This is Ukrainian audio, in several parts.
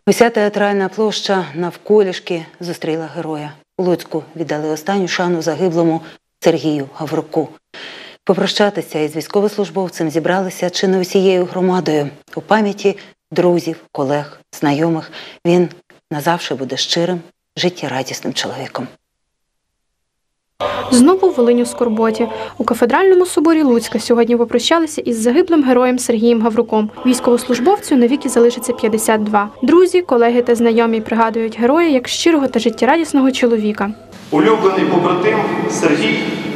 Уся театральна площа навколішки зустріла героя. У Луцьку віддали останню шану загиблому Сергію Гавруку. Попрощатися із військовослужбовцем зібралися чи не усією громадою. У пам'яті друзів, колег, знайомих він назавжди буде щирим, життєрадісним чоловіком. Знову Волинь у скорботі. У кафедральному соборі Луцька сьогодні попрощалися із загиблим героєм Сергієм Гавруком. Військовослужбовцю навіки залишиться 52. Друзі, колеги та знайомі пригадують героя як щирого та життєрадісного чоловіка. Улюблений побратим Сергій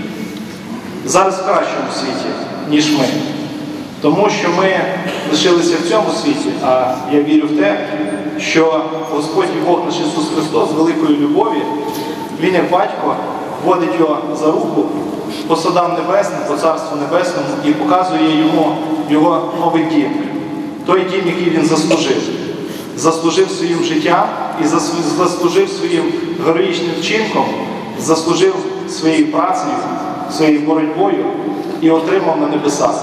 зараз в кращому світі, ніж ми. Тому що ми лишилися в цьому світі, а я вірю в те, що Господь і Бог наш Ісус Христос з великої любові, Він як батько водить його за руку по садам небесним, по Царству Небесному і показує йому його новий дім. Той дім, який він заслужив. Заслужив своїм життям і заслужив своїм героїчним вчинком, заслужив своєю працею, своєю боротьбою і отримав на небесах.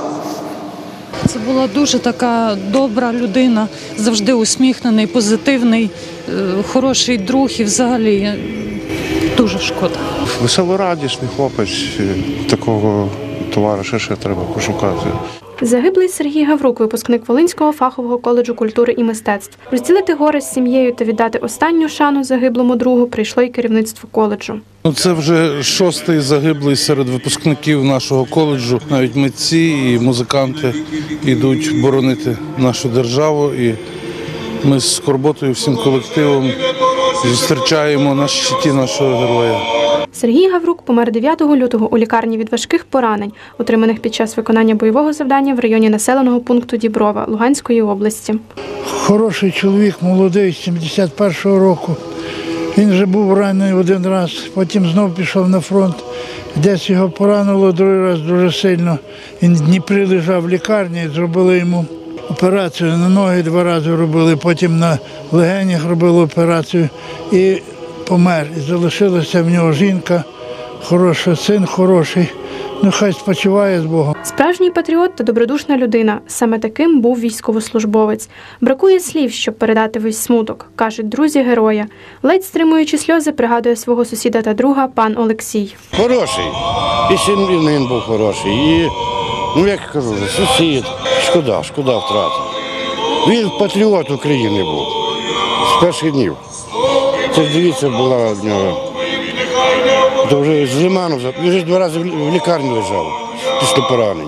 Це була дуже така добра людина, завжди усміхнений, позитивний, хороший друг і взагалі дуже шкода. Веселорадісний хлопець, такого товариша ще треба пошукати. Загиблий Сергій Гаврук – випускник Волинського фахового коледжу культури і мистецтв. Розділити горе з сім'єю та віддати останню шану загиблому другу прийшло й керівництво коледжу. Це вже 6-й загиблий серед випускників нашого коледжу. Навіть митці і музиканти йдуть боронити нашу державу. І ми з скорботою всім колективом зустрічаємо на щиті нашого героя. Сергій Гаврук помер 9 лютого у лікарні від важких поранень, отриманих під час виконання бойового завдання в районі населеного пункту Діброва Луганської області. Хороший чоловік, молодий, 71-го року. Він вже був ранений один раз, потім знов пішов на фронт. Десь його поранило другий раз дуже сильно. Він в Дніпрі лежав в лікарні, зробили йому операцію на ноги 2 рази робили, потім на легенях робили операцію і помер. І залишилася в нього жінка, хороша, син хороший. Нехай спочиває з Богом. Справжній патріот та добродушна людина. Саме таким був військовослужбовець. Бракує слів, щоб передати весь смуток, кажуть друзі героя. Ледь стримуючи сльози, пригадує свого сусіда та друга пан Олексій. Хороший. І сім'янин був хороший. І, як кажу, сусід. Шкода втрати. Він патріот України був. З перших днів. Це, дивіться, була в нього. То вже з Лиману, він вже 2 рази в лікарні лежав після поранень.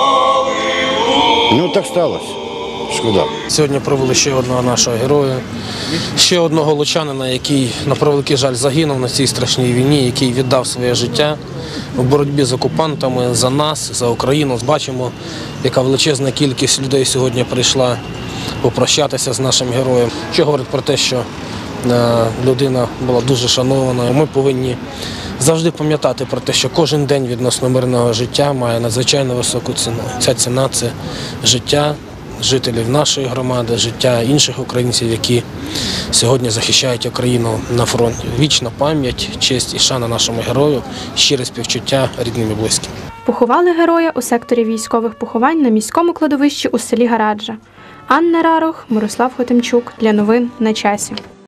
Так сталося. Шкода. Сьогодні провели ще одного нашого героя, ще одного лучанина, який, на превеликий жаль, загинув на цій страшній війні, який віддав своє життя в боротьбі з окупантами за нас, за Україну. Бачимо, яка величезна кількість людей сьогодні прийшла попрощатися з нашим героєм. Що говорить про те, що людина була дуже шанована. Ми повинні завжди пам'ятати про те, що кожен день відносно мирного життя має надзвичайно високу ціну. Ця ціна – це життя жителів нашої громади, життя інших українців, які сьогодні захищають Україну на фронті. Вічна пам'ять, честь і шана нашому герою, щире співчуття рідним і близьким. Поховали героя у секторі військових поховань на міському кладовищі у селі Гараджа. Анна Рарох, Мирослав Хотимчук. Для новин на часі.